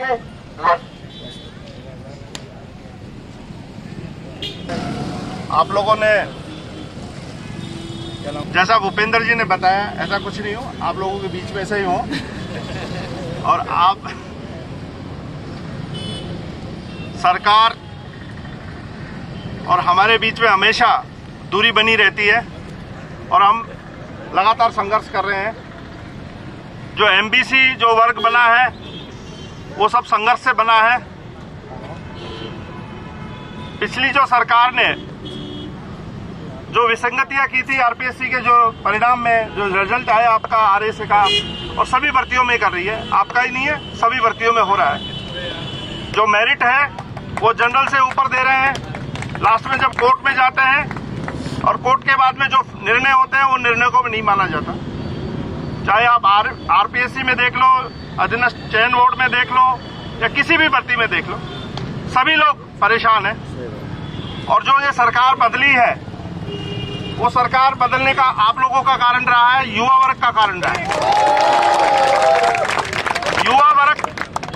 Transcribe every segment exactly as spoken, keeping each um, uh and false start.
के आप लोगों ने जैसा भूपेंद्र जी ने बताया ऐसा कुछ नहीं हो, आप लोगों के बीच में ऐसे ही हो और आप सरकार और हमारे बीच में हमेशा दूरी बनी रहती है और हम लगातार संघर्ष कर रहे हैं। जो एमबीसी जो वर्ग बना है वो सब संघर्ष से बना है। पिछली जो सरकार ने जो विसंगतियां की थी आरपीएससी के जो परिणाम में जो रिजल्ट आया आपका आरएसए का और सभी भर्तियों में कर रही है, आपका ही नहीं है सभी भर्तियों में हो रहा है। जो मेरिट है वो जनरल से ऊपर दे रहे हैं। लास्ट में जब कोर्ट में जाते हैं और कोर्ट के बाद में जो निर्णय होते हैं वो निर्णय को भी नहीं माना जाता। चाहे आप आर आरपीएससी में देख लो, अधीनस्थ चयन बोर्ड में देख लो या किसी भी भर्ती में देख लो, सभी लोग परेशान हैं। और जो ये सरकार बदली है वो सरकार बदलने का आप लोगों का कारण रहा है, युवा वर्ग का कारण रहा है। युवा वर्ग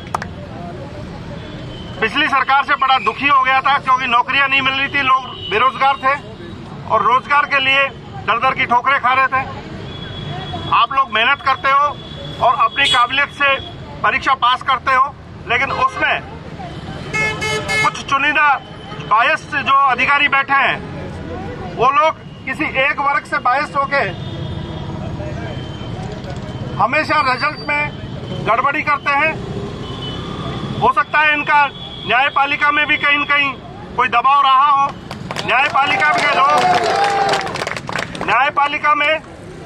पिछली सरकार से बड़ा दुखी हो गया था क्योंकि नौकरियां नहीं मिल रही थी, लोग बेरोजगार थे और रोजगार के लिए दर दर की ठोकरें खा रहे थे। आप लोग मेहनत करते हो और अपनी काबिलियत से परीक्षा पास करते हो, लेकिन उसमें कुछ चुनिंदा बायस जो अधिकारी बैठे हैं वो लोग किसी एक वर्ग से बायस होके हमेशा रिजल्ट में गड़बड़ी करते हैं। हो सकता है इनका न्यायपालिका में भी कहीं न कहीं कोई दबाव रहा हो। न्यायपालिका के लोग न्यायपालिका में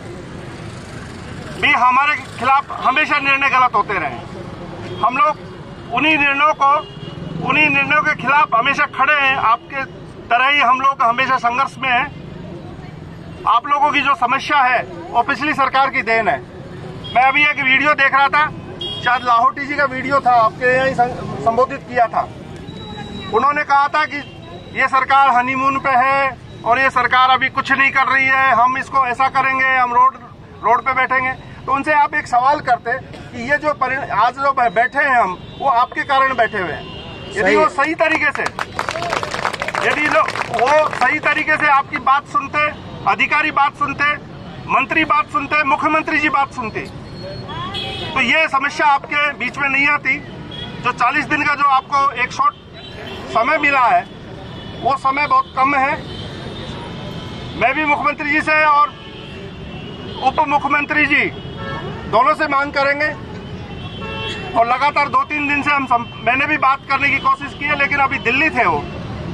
भी हमारे खिलाफ हमेशा निर्णय गलत होते रहे। हम लोग उन्हीं निर्णयों को उन्हीं निर्णयों के खिलाफ हमेशा खड़े हैं। आपके तरह ही हम लोग हमेशा संघर्ष में हैं। आप लोगों की जो समस्या है वो पिछली सरकार की देन है। मैं अभी एक वीडियो देख रहा था, शायद लाहौटी जी का वीडियो था, आपके यहाँ ही संबोधित किया था। उन्होंने कहा था कि ये सरकार हनीमून पे है और ये सरकार अभी कुछ नहीं कर रही है, हम इसको ऐसा करेंगे, हम रोड रोड पे बैठेंगे। तो उनसे आप एक सवाल करते कि ये जो आज जो बैठे हैं हम, वो आपके कारण बैठे हुए हैं। यदि वो सही तरीके से यदि वो सही तरीके से आपकी बात सुनते, अधिकारी बात सुनते, मंत्री बात सुनते, मुख्यमंत्री जी बात सुनते, तो ये समस्या आपके बीच में नहीं आती। जो चालीस दिन का जो आपको एक शॉर्ट समय मिला है वो समय बहुत कम है। मैं भी मुख्यमंत्री जी से और उप मुख्यमंत्री जी दोनों से मांग करेंगे और लगातार दो तीन दिन से हम सम, मैंने भी बात करने की कोशिश की है, लेकिन अभी दिल्ली थे वो।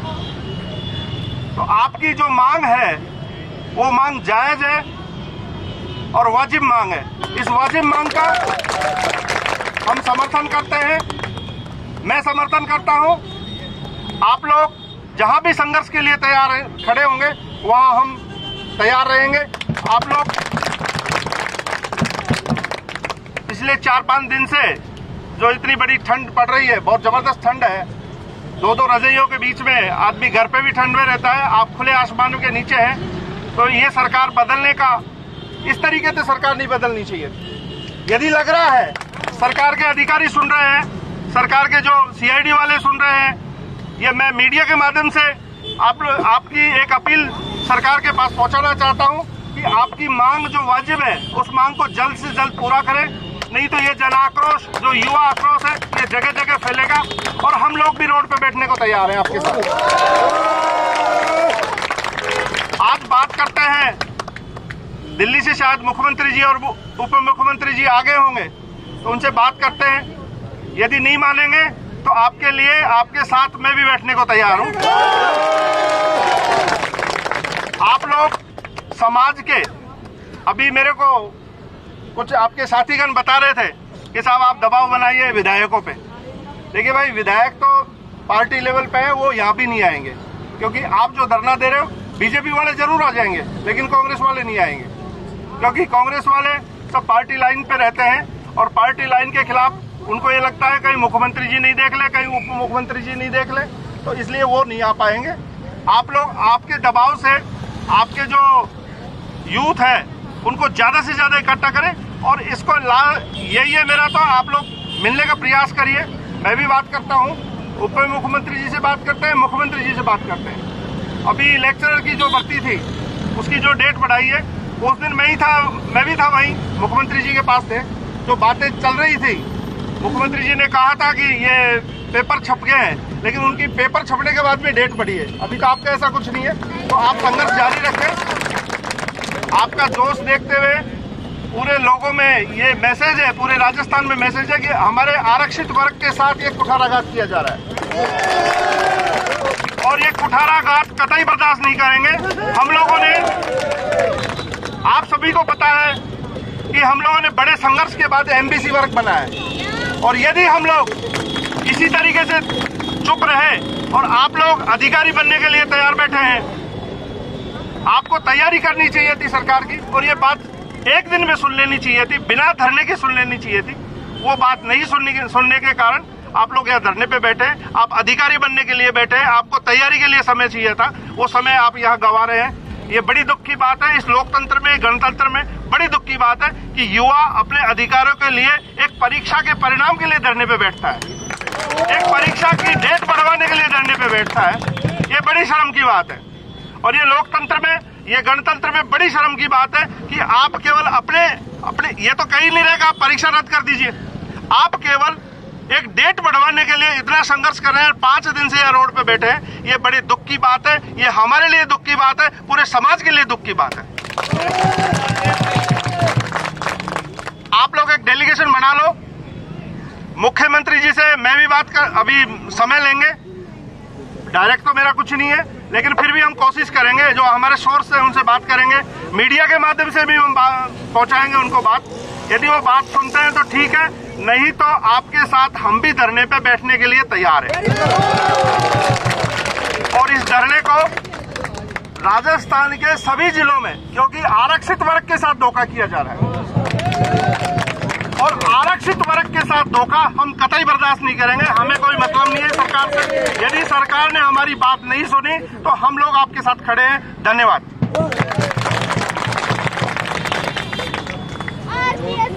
तो आपकी जो मांग है वो मांग जायज है और वाजिब मांग है। इस वाजिब मांग का हम समर्थन करते हैं, मैं समर्थन करता हूं। आप लोग जहां भी संघर्ष के लिए तैयार खड़े होंगे वहां हम तैयार रहेंगे। आप लोग पिछले चार पांच दिन से जो इतनी बड़ी ठंड पड़ रही है, बहुत जबरदस्त ठंड है, दो दो रजाइयों के बीच में आदमी घर पे भी ठंड में रहता है, आप खुले आसमानों के नीचे हैं। तो ये सरकार बदलने का, इस तरीके से सरकार नहीं बदलनी चाहिए। यदि लग रहा है सरकार के अधिकारी सुन रहे हैं, सरकार के जो सीआईडी वाले सुन रहे हैं, ये मैं मीडिया के माध्यम से आप आपकी एक अपील सरकार के पास पहुंचाना चाहता हूं कि आपकी मांग जो वाजिब है उस मांग को जल्द से जल्द पूरा करें, नहीं तो ये जन आक्रोश, जो युवा आक्रोश है, ये जगह जगह फैलेगा और हम लोग भी रोड पे बैठने को तैयार हैं आपके साथ। आज बात करते हैं, दिल्ली से शायद मुख्यमंत्री जी और उप मुख्यमंत्री जी आगे होंगे, तो उनसे बात करते हैं। यदि नहीं मानेंगे तो आपके लिए, आपके साथ मैं भी बैठने को तैयार हूं। आप लोग समाज के, अभी मेरे को कुछ आपके साथीगण बता रहे थे कि साहब आप दबाव बनाइए विधायकों पे। देखिए भाई, विधायक तो पार्टी लेवल पे है, वो यहाँ भी नहीं आएंगे, क्योंकि आप जो धरना दे रहे हो, बीजेपी वाले जरूर आ जाएंगे लेकिन कांग्रेस वाले नहीं आएंगे, क्योंकि कांग्रेस वाले सब पार्टी लाइन पे रहते हैं और पार्टी लाइन के खिलाफ उनको ये लगता है कहीं मुख्यमंत्री जी नहीं देख ले, कहीं उप मुख्यमंत्री जी नहीं देख ले, तो इसलिए वो नहीं आ पाएंगे। आप लोग आपके दबाव से आपके जो यूथ है उनको ज्यादा से ज्यादा इकट्ठा करें और इसको ला, यही है मेरा, तो आप लोग मिलने का प्रयास करिए। मैं भी बात करता हूँ, उप मुख्यमंत्री जी से बात करते हैं, मुख्यमंत्री जी से बात करते हैं। अभी लेक्चरर की जो भर्ती थी उसकी जो डेट बढ़ाई है, उस दिन मैं ही था, मैं भी था वहीं, मुख्यमंत्री जी के पास थे। जो बातें चल रही थी, मुख्यमंत्री जी ने कहा था कि ये पेपर छप गए हैं, लेकिन उनकी पेपर छपने के बाद भी डेट बढ़ी है। अभी तो आपका ऐसा कुछ नहीं है, तो आप संघर्ष जारी रखें। आपका जोश देखते हुए पूरे लोगों में ये मैसेज है, पूरे राजस्थान में मैसेज है कि हमारे आरक्षित वर्ग के साथ ये कुठाराघात किया जा रहा है और ये कुठाराघात कतई बर्दाश्त नहीं करेंगे। हम लोगों ने, आप सभी को पता है कि हम लोगों ने बड़े संघर्ष के बाद एमबीसी वर्ग बनाया है, और यदि हम लोग इसी तरीके से चुप रहे और आप लोग अधिकारी बनने के लिए तैयार बैठे हैं, आपको तैयारी करनी चाहिए थी सरकार की, और ये बात एक दिन में सुन लेनी चाहिए थी, बिना धरने के सुन लेनी चाहिए थी। वो बात नहीं सुनने के सुनने के कारण आप लोग यहाँ धरने पे बैठे हैं। आप अधिकारी बनने के लिए बैठे हैं, आपको तैयारी के लिए समय चाहिए था, वो समय आप यहाँ गंवा रहे हैं। ये बड़ी दुख की बात है। इस लोकतंत्र में, गणतंत्र में बड़ी दुख की बात है कि युवा अपने अधिकारों के लिए एक परीक्षा के परिणाम के लिए धरने पे बैठता है, एक परीक्षा की डेट बढ़वाने के लिए धरने पे बैठता है। ये बड़ी शर्म की बात है, और ये लोकतंत्र में, ये गणतंत्र में बड़ी शर्म की बात है कि आप केवल अपने अपने ये तो कहीं नहीं रहेगा आप परीक्षा रद्द कर दीजिए, आप केवल एक डेट बढ़वाने के लिए इतना संघर्ष कर रहे हैं, पांच दिन से यहाँ रोड पे बैठे हैं। ये बड़ी दुख की बात है, ये हमारे लिए दुख की बात है, पूरे समाज के लिए दुख की बात है। आप लोग एक डेलीगेशन बना लो, मुख्यमंत्री जी से मैं भी बात कर, अभी समय लेंगे, डायरेक्ट तो मेरा कुछ नहीं है, लेकिन फिर भी हम कोशिश करेंगे, जो हमारे सोर्स है उनसे बात करेंगे, मीडिया के माध्यम से भी हम पहुंचाएंगे उनको बात। यदि वो बात सुनते हैं तो ठीक है, नहीं तो आपके साथ हम भी धरने पे बैठने के लिए तैयार हैं। और इस धरने को राजस्थान के सभी जिलों में, क्योंकि आरक्षित वर्ग के साथ धोखा किया जा रहा है, और आरक्षित वर्ग के साथ धोखा हम कतई बर्दाश्त नहीं करेंगे। हमें कोई मतलब नहीं है सरकार से। यदि सरकार ने हमारी बात नहीं सुनी तो हम लोग आपके साथ खड़े हैं। धन्यवाद।